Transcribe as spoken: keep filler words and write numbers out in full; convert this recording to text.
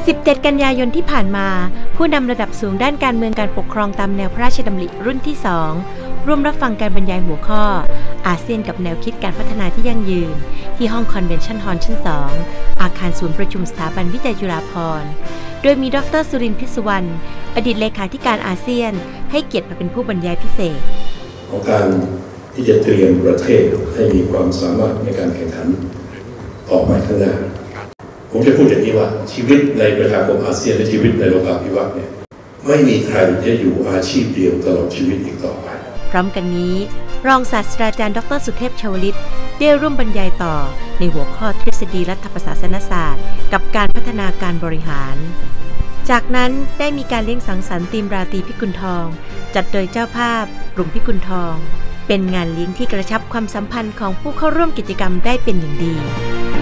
สิบเจ็ด กันยายนที่ผ่านมาผู้นำระดับสูงด้านการเมืองการปกครองตามแนวพระราชดำริรุ่นที่สองร่วมรับฟังการบรรยายหัวข้ออาเซียนกับแนวคิดการพัฒนาที่ยั่งยืนที่ห้องคอนเวนชั่นฮอลล์ชั้นสองอาคารศูนย์ประชุมสถาบันวิจัยจุฬาภรณ์โดยมีดรสุรินทร์ พิศวรรณอดีตเลขาธิการอาเซียนให้เกียรติมาเป็นผู้บรรยายพิเศษของการที่จะเตรียมประเทศให้มีความสามารถในการแข่งขันต่อไปข้างหน้าผมจะพูดอย่างนี้ว่าชีวิตในประชาคมอาเซียนและชีวิตในโลกาภิวัตน์เนี่ยไม่มีใครจะอยู่อาชีพเดียวตลอดชีวิตอีกต่อไปพร้อมกันนี้รองศาสตราจารย์ดรสุเทพชวลิตได้ร่วมบรรยายต่อในหัวข้อทฤษฎีรัฐประศาสนศาสตร์กับการพัฒนาการบริหารจากนั้นได้มีการเลี้ยงสังสรรค์ธีมราตรีพิกุลทองจัดโดยเจ้าภาพกลุ่มพิกุลทองเป็นงานเลี้ยงที่กระชับความสัมพันธ์ของผู้เข้าร่วมกิจกรรมได้เป็นอย่างดี